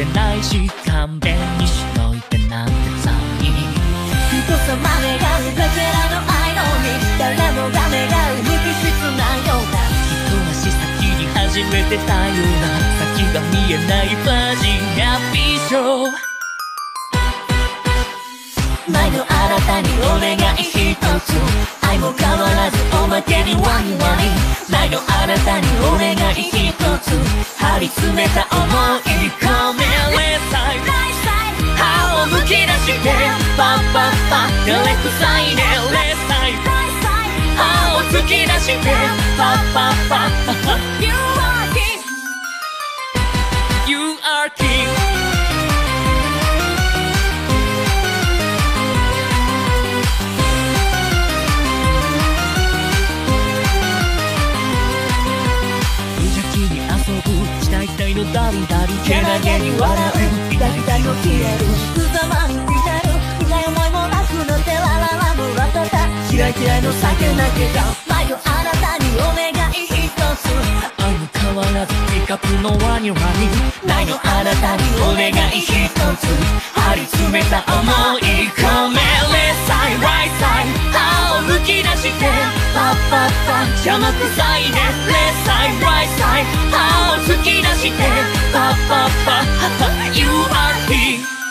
てないし勘弁にしといてなんてさ人様願うかけらの愛のに誰もが願う無機質なような一足先に始めてたような先が見えないバージンな美少毎度新たにお願い一つ愛も変わらずおまけにワニワニ毎度新たにお願い一つ張り詰めた想い込めれさい歯をむき出してパッパッパ照れくさいねレサイ歯を突き出してパッパッパ You are king You are king大体のダリダリけなげに笑う大体の消える無様に見てる苦い思いもなくなってラララムラタタ嫌い嫌いの酒だけが毎度あなたにお願い一つ愛も変わらずピカプのワニワニないのあなたにお願い一つ張り詰めた想い込めレサイライサイ歯をむき出してパッパッパ邪魔くさいねレサイライサイ歯を突き出してパッパッパ You are he